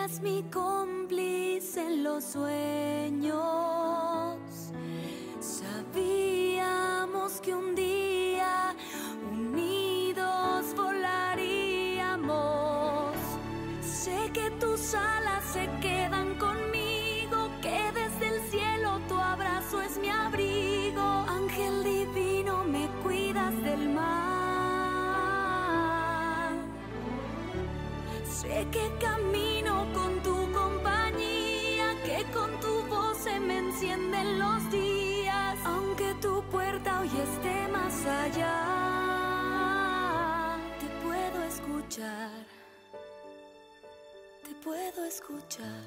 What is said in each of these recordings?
eres mi cómplice en los sueños. Sabíamos que un día unidos volaríamos. Sé que tus alas se quedan conmigo, que desde el cielo tu abrazo es mi abrigo. Ángel divino, me cuidas del mal. Sé que camino con tu compañía, que con tu voz se me encienden los días. Aunque tu puerta hoy esté más allá, te puedo escuchar, te puedo escuchar.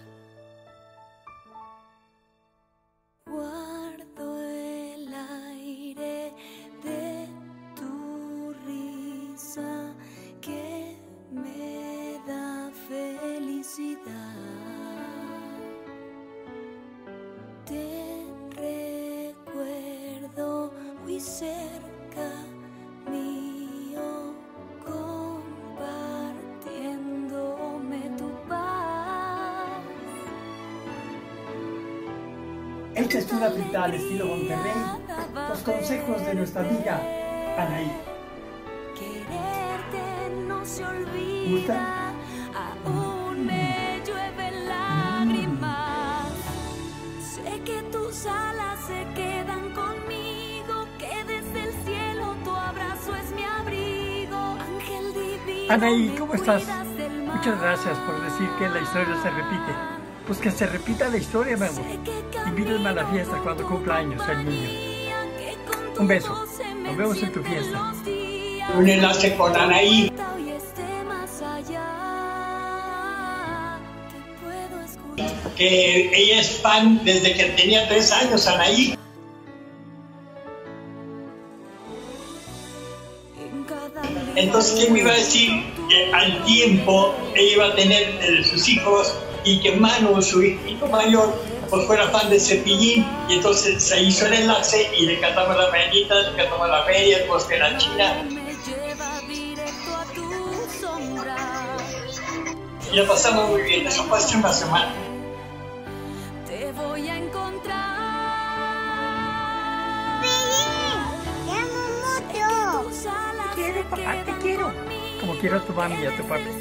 Guardo el aire de tu risa que me da felicidad. Te recuerdo muy cerca mío, compartiéndome tu paz. Esta es una frita al estilo Monterrey. Los consejos de nuestra amiga Anaí. Quererte no se olvida. ¿Gusta? Aún me llueven lágrimas. Sé que tus alas se quedan conmigo, que desde el cielo tu abrazo es mi abrigo. Ángel divino, Anaí, ¿cómo estás? cuidas del mal. Muchas gracias por decir que la historia se repite. Pues que se repita la historia, mi amor. Invítame a la fiesta cuando cumpla años el niño. Un beso. Nos vemos en tu fiesta. Un enlace con Anaí. Que ella es fan desde que tenía 3 años, Anaí. Entonces, ¿quién me iba a decir que al tiempo ella iba a tener sus hijos y que Manu, su hijo mayor, pues fuera fan de Cepillín? Y entonces se hizo el enlace y le cantamos las mañanitas, le cantamos la feria, pues que la China. Y la pasamos muy bien, eso fue hace una semana. Te voy a encontrar. Te amo mucho. Te quiero, papá, te quiero. Como quiero a tu mami y a tu papi.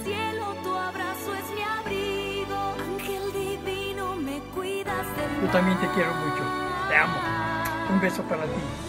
Yo también te quiero mucho. Te amo. Un beso para ti.